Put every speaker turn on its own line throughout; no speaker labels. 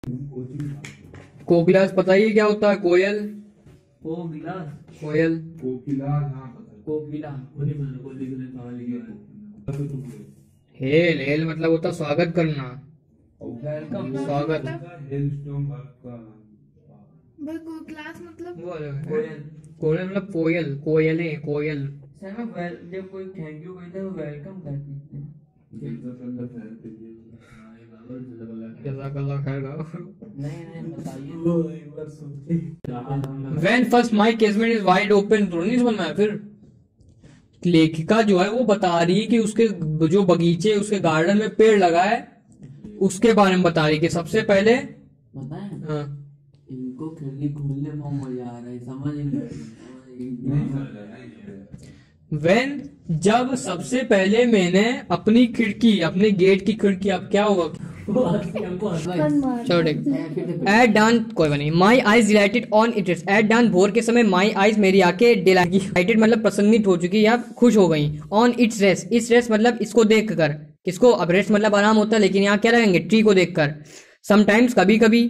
कोकिलास पता ही क्या होता है? कोयल, कोयल, हेल, हेल मतलब होता स्वागत करना, स्वागत।
क्लास मतलब
कोयल मतलब कोयल, कोयले, कोयल।
जब कोई थैंक यू कहता है वेलकम कहते हैं।
When first my casement is wide open, तो नहीं समझ में आया। फिर लेखिका जो है वो बता रही है कि उसके जो बगीचे, उसके गार्डन में पेड़ लगा है, उसके बारे में बता रही है कि सबसे पहले
पता है। हाँ। इनको खिड़की खोलने में मजा आ रहा है, समझ नहीं।
When जब सबसे पहले मैंने अपनी खिड़की, अपने गेट की खिड़की, अब क्या होगा? चलो ठीक। एट डान, कोई नहीं। My eyes delighted on it, at dawn भोर के समय, माई आईज मेरी आंखें डिलाइटेड मतलब प्रसन्नित हो चुकी या खुश हो गई। On its rest, its rest मतलब इसको देख कर, किसको? अब रेस्ट मतलब आराम होता है, लेकिन यहाँ क्या रहेंगे? ट्री को देखकर। समटाइम्स कभी कभी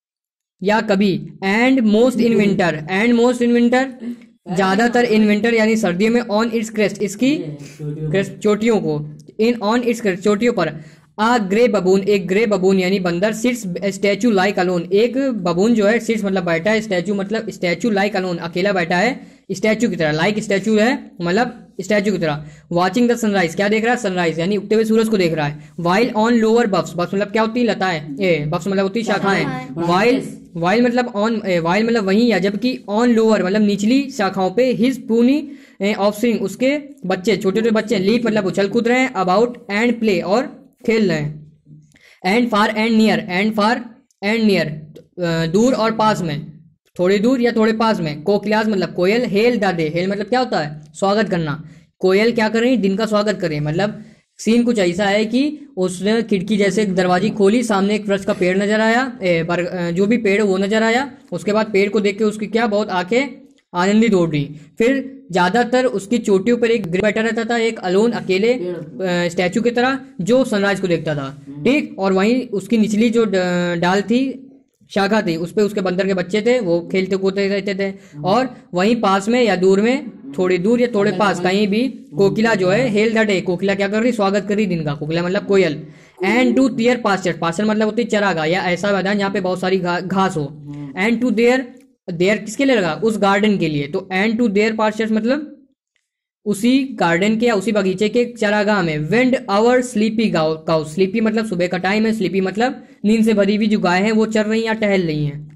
या कभी। And most in winter, and most in winter ज्यादातर, इन विंटर यानी सर्दियों में। ऑन इट्स क्रेस्ट, इसकी क्रेस्ट चोटियों को। इन ऑन इट्स क्रेस्ट चोटियों पर। आ ग्रे बबून, एक ग्रे बबून यानी बंदर। सिट्स स्टैचू लाइक अलोन, एक बबून जो है सिट्स मतलब बैठा है, स्टैचू मतलब स्टैचू लाइक अलोन अकेला बैठा है, स्टैचू की तरह। लाइक स्टैचू है मतलब स्टैचू की तरह। वाचिंग द सनराइज, क्या देख रहा है? सनराइज यानी उगते हुए सूरज को देख रहा है। While on lower buffs, buffs मतलब क्या होती है? लताएं। बफ्स मतलब होती है शाखाएं। वाइल मतलब ऑन, वाइल मतलब वहीं या जबकि। ऑन लोअर मतलब निचली शाखाओं पे। हिज पूनी ऑफस्प्रिंग, उसके बच्चे, छोटे छोटे बच्चे। लीप मतलब उछल कूद रहे हैं। अबाउट एंड प्ले और खेल रहे हैं। And far and near, and far and near दूर और पास में, थोड़ी दूर या थोड़े पास में। कोकिलास मतलब कोयल। हेल द डे, हेल मतलब क्या होता है? स्वागत करना। कोयल क्या कर रही है? दिन का स्वागत कर रही है। मतलब सीन कुछ ऐसा है कि उसने खिड़की जैसे दरवाजी खोली, सामने एक वृक्ष का पेड़ नजर आया, जो भी पेड़ वो नजर आया। उसके बाद पेड़ को देख के उसकी क्या बहुत आंखें आनंदित हो रही। फिर ज्यादातर उसकी चोटियों पर एक ग्रे बैठा रहता था, एक अलोन अकेले स्टैचू की तरह, जो सनराइज को देखता था। ठीक। और वहीं उसकी निचली जो डाल थी, शाखा थी, उस पे उसके बंदर के बच्चे थे, वो खेलते कूदते रहते थे। और वहीं पास में या दूर में, थोड़ी दूर या थोड़े पास कहीं भी, कोकिला जो है हेल द डे, कोकिला क्या कर रही? स्वागत कर रही दिन का। कोकिला मतलब कोयल। And to their pasture, pasture मतलब होती है चरागाह या ऐसा मैदान जहाँ पे बहुत सारी घास हो। एंड टू देयर, देयर किसके लिए लगा? उस गार्डन के लिए। तो एंड टू देयर पास्चर्स मतलब उसी गार्डन के या उसी बगीचे के चरागाह में। Wend our sleepy cow, sleepy मतलब सुबह का टाइम है, स्लीपी मतलब नींद से भरी हुई जो गाय हैं वो चल रही या टहल रही हैं।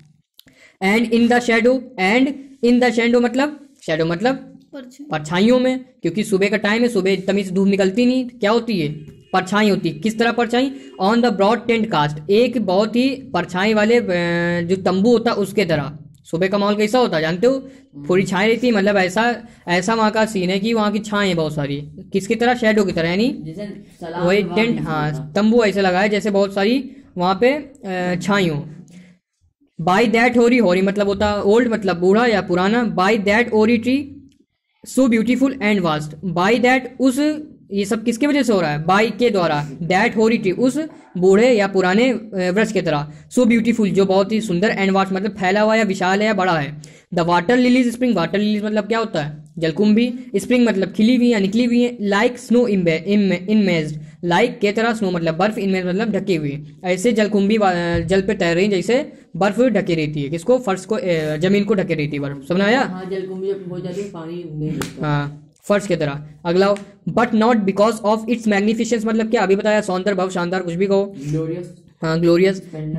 And in the shadow, and in the shadow मतलब, शेडो मतलब परछाइयों में, क्योंकि सुबह का टाइम है, सुबह इतनी धूप निकलती नहीं, क्या होती है? परछाई होती है। किस तरह परछाई? On the broad tent cast, एक बहुत ही परछाई वाले जो तंबू होता है उसके तरह। सुबह का माहौल कैसा होता है जानते हो? पूरी छाई रहती है, मतलब ऐसा वहां का सीन है कि वहां की छाएं बहुत सारी, किसकी तरह? शेडो की तरह, यानी वही टेंट, हाँ तंबू ऐसे लगा है जैसे बहुत सारी वहां पे छाई हो। बाय दैट होरी, होरी मतलब होता है ओल्ड मतलब बूढ़ा या पुराना। By that hoary tree so beautiful and vast, by that उस, ये सब किसकी वजह से हो रहा है? बाय के द्वारा। दैट होरी ट्री उस बूढ़े या पुराने वृक्ष की तरह। सो ब्यूटीफुल जो बहुत ही सुंदर। एंड वास्ट मतलब फैला हुआ या विशाल है या बड़ा है। The water lilies spring, water lilies मतलब क्या होता है? जलकुंभी। स्प्रिंग मतलब खिली हुई या निकली हुई है। लाइक स्नो इनमेज्ड, लाइक के तरह, स्नो मतलब बर्फ, इनमेज मतलब ढकी हुई। ऐसे जलकुंभी जल पे तैर रही जैसे बर्फ ढकी रहती है, किसको? फर्श को, जमीन को ढकी रहती है बर्फ। समझ आया?
हाँ, जलकुंभी जब हो जाती है पानी नहीं,
हाँ फर्श की तरह। अगला, but not because of its magnificence मतलब क्या? अभी बताया, सौंदर्य, भव, शानदार, कुछ भी कहो।
ग्लोरियस,
हाँ glorious.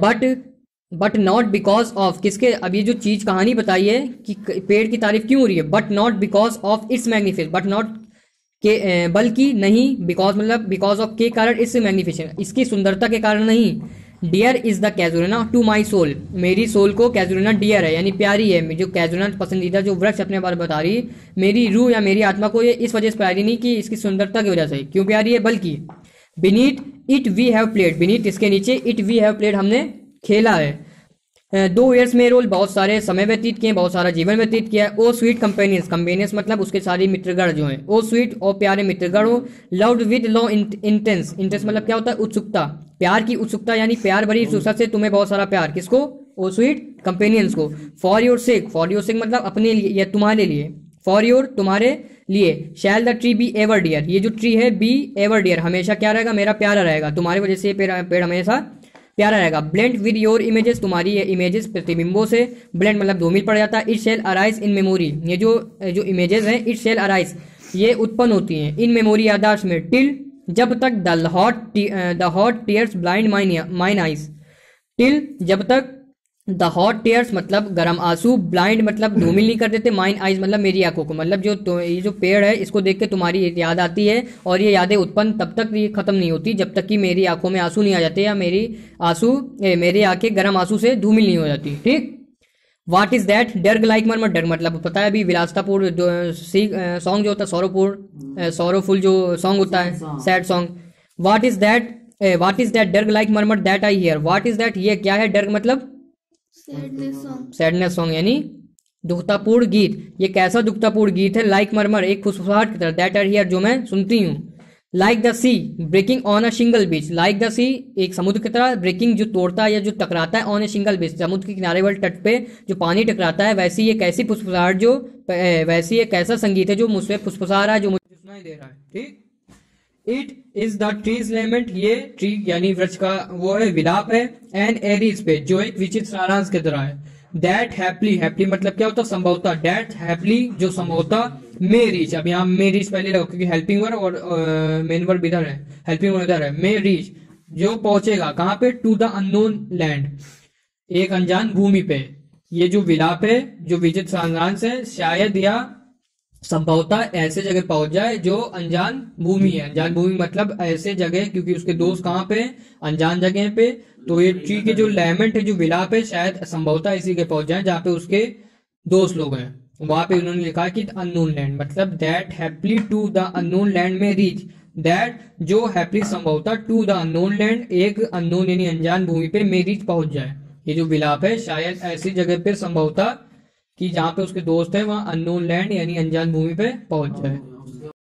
But not because of किसके? अब ये जो चीज कहानी बताई है कि पेड़ की तारीफ क्यों हो रही है, but not because of its magnificence, but not के बल्कि नहीं, बिकॉज मतलब बिकॉज ऑफ के कारण, इट्स मैग्निफिसेंस इसकी सुंदरता के कारण नहीं। Dear is the casuarina to my soul, मेरी सोल को कैजुरिना डियर है यानी प्यारी है। जो कैजुरिना पसंदीदा जो वृक्ष अपने बारे में बता रही है, मेरी रूह या मेरी आत्मा को ये इस वजह से प्यारी नहीं कि इसकी सुंदरता की वजह से क्यों प्यारी है, बल्कि beneath it we have played, beneath इसके नीचे, इट वी हैव प्लेड हमने खेला है। दो ईयर्स में रोल, बहुत सारे समय व्यतीत किए, बहुत सारा जीवन व्यतीत किया। ओ स्वीट कंपेनियंस, कंपेनियंस मतलब उसके सारी मित्रगण जो हैं। ओ स्वीट और प्यारे मित्रगण हो। Loved with love intense, intense मतलब क्या होता है? उत्सुकता, प्यार की उत्सुकता, यानी प्यार भरी उत्सुकता से तुम्हें बहुत सारा प्यार। किसको? ओ स्वीट कंपेनियंस को। For your sake, for your sake मतलब अपने लिए या तुम्हारे लिए। फॉर योर तुम्हारे लिए। Shall the tree be ever dear, ये जो ट्री है बी एवर डियर हमेशा क्या रहेगा? मेरा प्यारा रहेगा। तुम्हारी वजह से ये पेड़ हमेशा प्यारा रहेगा। ब्लेंड विद योर इमेजेस, तुम्हारी ये इमेजेस प्रतिबिंबों से। ब्लेंड मतलब धूमिल पड़ जाता है। It shall arise in memory, ये जो इमेजेस हैं इट शेल अराइज ये उत्पन्न होती हैं इन मेमोरी याददाश्त में। टिल जब तक the hot tears blind mine eyes, till जब तक द हॉट टीयर्स मतलब गर्म आंसू, ब्लाइंड मतलब धूमिल नहीं कर देते, माइन आइज मतलब मेरी आंखों को, मतलब ये जो पेड़ है इसको देख के तुम्हारी याद आती है और ये यादें उत्पन्न तब तक ये खत्म नहीं होती जब तक कि मेरी आंखों में आंसू नहीं आ जाते या मेरी आंखें गर्म आंसू से धूमिल नहीं हो जाती। ठीक। What is that? Dirge like murmur, dirge मतलब पता है अभी विलासतापूर्ण जो सॉन्ग जो होता है, सौरवफुल जो सॉन्ग होता है, sad song. What is that dirge like murmur that I hear, what is that ये क्या है? डर्ग मतलब सैडनेस सॉन्ग यानी दुखतापूर्ण गीत। ये कैसा दुखतापूर्ण गीत है? लाइक मरमर एक फुसफुसाहट की तरह, दैट आर हियर जो मैं सुनती हूँ। Like the sea breaking on a single beach, like the sea एक समुद्र की तरह, ब्रेकिंग जो तोड़ता है या जो टकराता है, ऑन ए सिंगल बीच समुद्र के किनारे वाले तट पे जो पानी टकराता है, वैसी ये कैसी फुसफुसाहट वैसी ये कैसा संगीत है जो मुझसे फुसफुसा रहा है, जो मुझे सुनाई दे रहा है। ठीक। It is the tree's lament, ये ट्री यानी वृक्ष का वो है विलाप है। एंड एरीज पे जो एक विचित्र सारांश की तरह है। दैट हैप्पली, हैप्पली मतलब क्या होता है? संभवता। दैट हैप्पली जो संभवता मे रीच, अब यहाँ मे रीच पहले रखो क्योंकि हेल्पिंग वर्ब और मेन वर्ब इधर है, हेल्पिंग वर्ब इधर है। मे रीच जो पहुंचेगा कहाँ पे? टू द अननोन लैंड, एक अनजान भूमि पे। ये जो विलाप है जो विचित्र सारांश है शायद या संभवतः ऐसे जगह पहुंच जाए जो अनजान भूमि है। अनजान भूमि मतलब ऐसे जगह, क्योंकि उसके दोस्त कहाँ पे? अनजान जगह पे। तो ये ट्री के जो लेमेंट है जो विलाप है शायद संभवतः इसी के पहुंच जाए जहाँ पे उसके दोस्त लोग हैं। वहां पे उन्होंने लिखा कि अननोन लैंड मतलब that happily to the unknown land में रीच, दैट जो हैप्पली संभवतः टू द अननोन लैंड एक अननोन यानी अनजान भूमि पे में रीच पहुंच जाए। ये जो विलाप है शायद ऐसी जगह पे संभवतः कि जहाँ पे उसके दोस्त है वहां अननोन लैंड यानी अनजान भूमि पे पहुंच जाए।